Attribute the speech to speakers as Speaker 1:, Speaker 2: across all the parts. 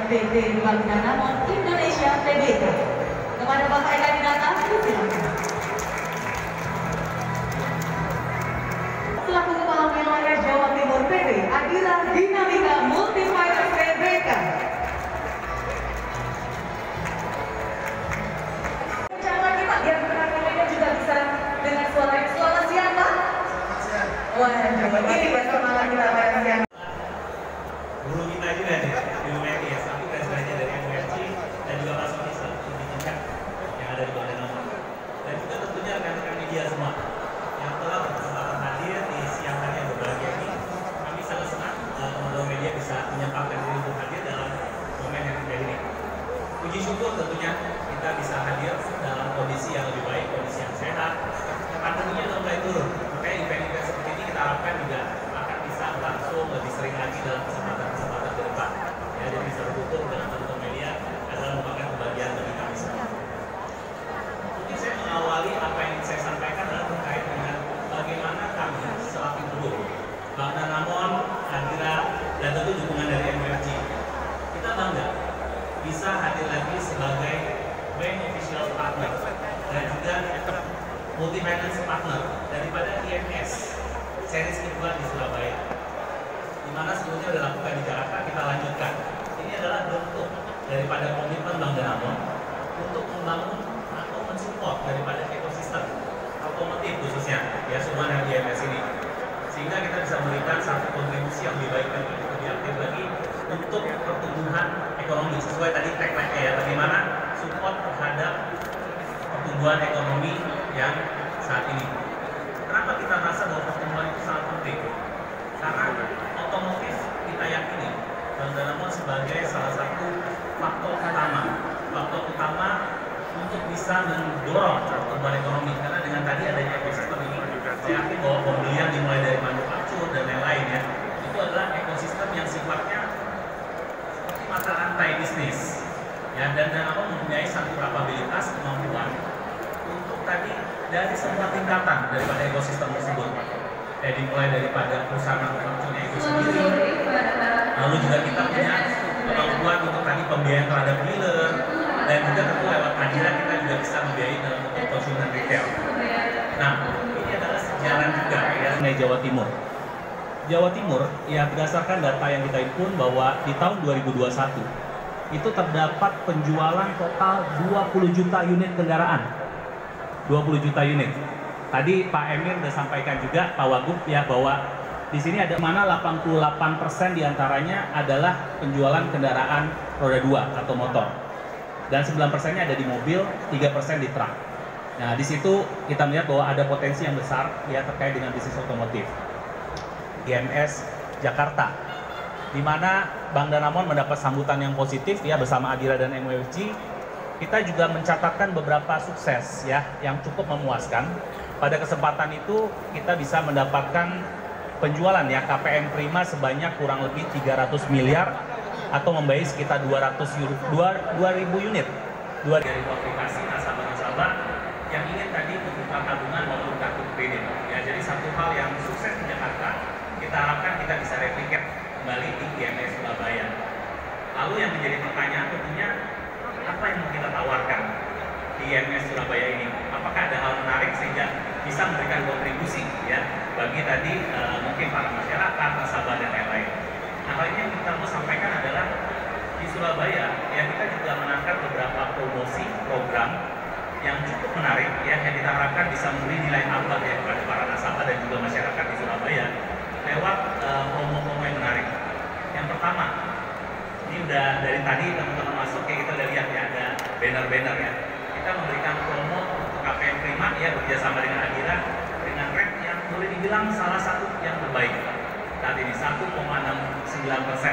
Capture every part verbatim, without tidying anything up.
Speaker 1: P T Bank Danamon Indonesia T B K. Kepada Bapak Eka Dinata, silakan. Selaku Kepala Wilayah Jawa Timur P B, Adira Dinamika Multifinance T B K. Ucapan kita biar rekan-rekannya juga bisa dengan suara suara siapa? Wah, ini bersemangat kita bareng siang.
Speaker 2: Guru kita juga nih, di U M I S, aku belajarnya dari M U F C dan juga Pak Sofisa, di tingkat yang ada di Bank Danamon. Dan juga tentunya rekan-rekan media semua yang telah berkesempatan hadir di siang hari yang berbahagia ini. Kami sangat senang teman-teman media bisa menyempatkan diri untuk hadir dalam momen yang indah ini. Puji syukur tentunya kita bisa hadir dalam kondisi yang lebih baik, kondisi yang sehat. Pandeminya sudah mulai turun, makanya event-event seperti ini kita harapkan juga akan bisa langsung lebih sering lagi dalam kesempatan-kesempatan ke depan. Ya, jadi bisa bertutur dengan teman-teman media adalah merupakan kebahagiaan bagi kami semua. Mungkin saya mengawali apa yang saya sampaikan adalah terkait dengan bagaimana kami selaku guru Bank Danamon, Adira, dan tentu dukungan dari M U F C. Kita bangga bisa hadir lagi sebagai beneficial partner dan juga multi-finance partner daripada I M S series kedua di Surabaya, di mana sebelumnya sudah dilakukan di Jakarta, kita lanjutkan. Ini adalah bentuk daripada komitmen Bank Danamon untuk membangun atau mensupport daripada ekosistem otomotif khususnya ya semua dari I M S ini, sehingga kita bisa memberikan satu kontribusi yang lebih baik dan lebih aktif lagi untuk pertumbuhan ekonomi sesuai tadi tagline-nya ya, bagaimana support terhadap pertumbuhan ekonomi yang saat ini. Kenapa kita merasa bahwa pertumbuhan itu sangat penting? Karena otomotif kita yakini Bank Danamon sebagai salah satu faktor utama, faktor utama untuk bisa mendorong pertumbuhan ekonomi. Karena dengan tadi adanya ekosistem ini, saya yakin bahwa pembelian dimulai dari manufaktur dan lain-lain ya, itu adalah ekosistem yang sifatnya seperti mata rantai bisnis. Ya, dan Danamon mempunyai satu kapabilitas kemampuan untuk tadi dari semua tingkatan daripada ekosistem tersebut. Ya, dimulai daripada perusahaan manufakturnya itu sendiri, lalu juga kita punya kemampuan untuk tadi pembiayaan terhadap dealer, dan juga tentu lewat Adira kita juga bisa membiayai dalam bentuk konsumen retail. Nah, ini adalah sejarah juga ya mengenai Jawa Timur. Jawa Timur ya berdasarkan data yang kita himpun bahwa di tahun dua ribu dua puluh satu itu terdapat penjualan total dua puluh juta unit kendaraan. dua puluh juta unit. Tadi Pak Emir sudah sampaikan juga, Pak Wagub ya, bahwa di sini ada mana delapan puluh delapan persen diantaranya adalah penjualan kendaraan roda dua atau motor. Dan sembilan persennya ada di mobil, tiga persen di truk. Nah, di situ kita melihat bahwa ada potensi yang besar ya terkait dengan bisnis otomotif. I M S Jakarta, di mana Bank Danamon mendapat sambutan yang positif ya bersama Adira dan M U F C. Kita juga mencatatkan beberapa sukses ya yang cukup memuaskan. Pada kesempatan itu kita bisa mendapatkan penjualan ya K P M Prima sebanyak kurang lebih tiga ratus miliar atau membiayai sekitar dua ribu unit. dua ribu aplikasi nasabah-nasabah yang ingin tadi membuka tabungan maupun kartu kredit. Ya, jadi satu hal yang sukses di Jakarta, kita harapkan kita bisa replikat kembali di I M S Surabaya. Lalu yang menjadi pertanyaan tentunya, apa yang mau kita tawarkan di I M S Surabaya ini? Apakah ada hal menarik sehingga bisa memberikan kontribusi ya bagi tadi uh, mungkin para masyarakat, nasabah dan lain-lain. Nah, hal ini yang kita mau sampaikan adalah di Surabaya ya kita juga menangkap beberapa promosi program yang cukup menarik ya yang kita harapkan bisa memberi nilai tambah ya kepada para nasabah dan juga masyarakat di Surabaya lewat uh, promo-promo yang menarik. Yang pertama, ini udah dari tadi teman-teman masuk ya kita udah lihat ya ada banner-banner ya. Kita memberikan promo untuk K P M Prima ya bekerjasama dengan Adira dengan rate yang boleh dibilang salah satu yang terbaik saat ini satu koma enam sembilan persen.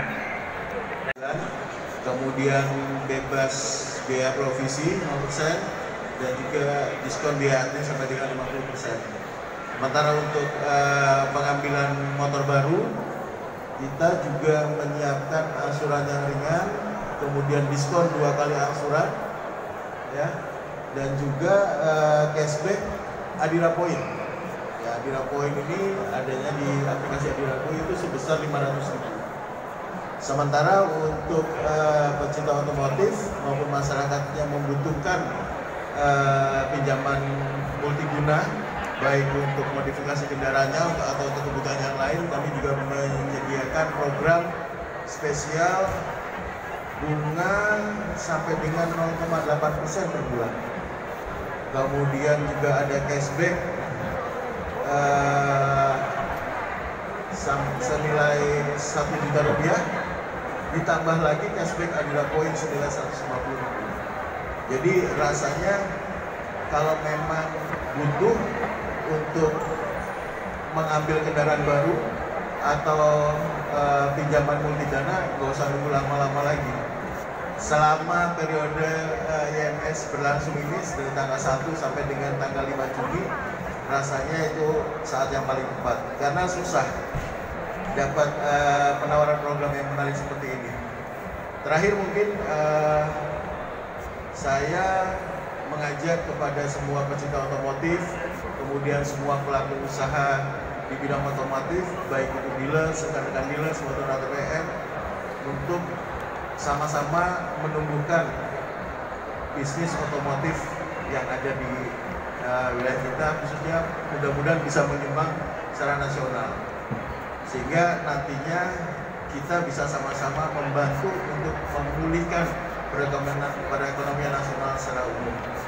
Speaker 3: Kemudian bebas biaya provisi nol persen dan juga diskon biaya admin sampai dengan lima puluh persen. Sementara untuk uh, pengambilan motor baru kita juga menyiapkan angsuran yang ringan, kemudian diskon dua kali angsuran, ya, dan juga uh, cashback Adira Point. Ya, Adira Point ini adanya di aplikasi Adira Point itu sebesar lima ratus ribu. Sementara untuk uh, pecinta otomotif maupun masyarakat yang membutuhkan uh, pinjaman multiguna, baik untuk modifikasi kendaraannya atau untuk kebutuhan yang lain, kami juga menyediakan program spesial bunga sampai dengan nol koma delapan persen per bulan. Kemudian juga ada cashback uh, senilai satu juta rupiah, ditambah lagi cashback Adira Poin senilai seratus lima puluh ribu. Jadi rasanya kalau memang butuh untuk mengambil kendaraan baru atau uh, pinjaman multidana, nggak usah nunggu lama-lama lagi. Selama periode uh, I M S berlangsung ini dari tanggal satu sampai dengan tanggal lima Juni, rasanya itu saat yang paling tepat karena susah dapat uh, penawaran program yang menarik seperti ini. Terakhir mungkin uh, saya mengajak kepada semua pecinta otomotif, kemudian semua pelaku usaha di bidang otomotif, baik itu dealer, rekan-rekan dealer, maupun A T P M, untuk sama-sama menumbuhkan bisnis otomotif yang ada di uh, wilayah kita, khususnya mudah-mudahan bisa menyumbang secara nasional, sehingga nantinya kita bisa sama-sama membantu untuk memulihkan perekonomian, perekonomian nasional secara umum.